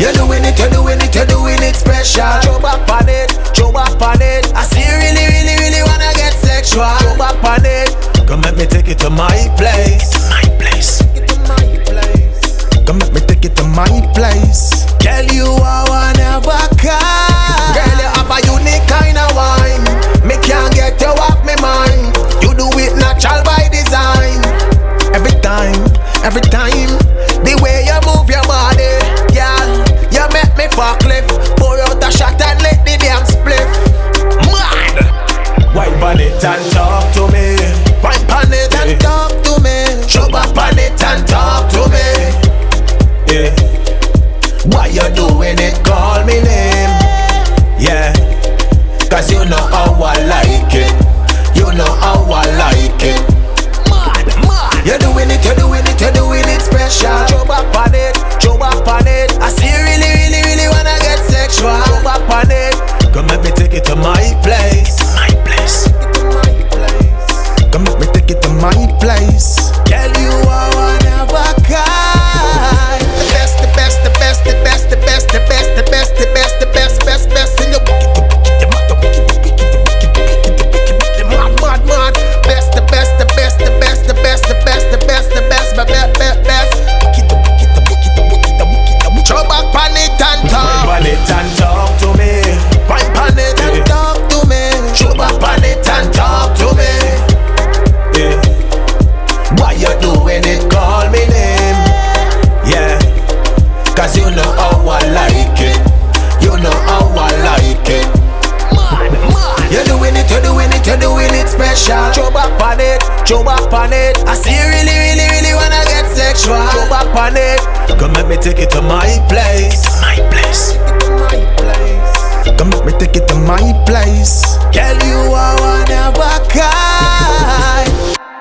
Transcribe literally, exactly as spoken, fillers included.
You're doing it, you're doing it, you're doing it special. Throw back on it, throw back on it. I see you really, really, really wanna get sexual. Throw back on it. Come let me take it to my place. My place. Take it to my place. Come let me take it to my place. Girl, you are one of a kind. Girl, you have a unique kind of wine. Me can't get you off my mind. You do it natural by design. Every time, every time, the way you move your body, girl, you make me fuck cliff. Pour out a shot and let the damn spliff. Mad. Wine on it and talk to me. Wine on it and talk to me. Show up on it and talk to me. Yeah. Why you doing it? Call me name. Yeah. Cause you know how I like it. You know how I like it. Mad, mad. You're doing it, you're doing it, you're doing it special. Throw back on it, throw back on it. I see you really, really, really wanna get sexual. Throw back on it. Come let me take it to my place. My place. Take it to my place. Come let me take it to my place. Girl, you are one of a kind. The best, the best, the best, the best, the best, the best, the best, the best, the best, best, best in the wicked, the wicked, the wicked, the wicked, the wicked, the wicked, the wicked, the mad, mad, mad. Best, the best, the best, the best, the best, the best, the best, the best, the best, best, best. Wicked, the wicked, the wicked, the wicked, the wicked, the wicked. Throw back on it and talk. Wine on it and talk to me. Wine on it and talk to me. Throw back on it and talk to me. Yeah. Why you doing it? Call me name. Yeah. Cause you know how I like it. You know how I like it. Mad, mad. You're doing it, you're doing it, you're doing it special. Throw back on it, throw back on it. I see you really, really, really wanna get sexual. Throw back on it. Come let me take it to my place. My place. Take it to my place. Come let me take it to my place. Girl, you are one of a kind.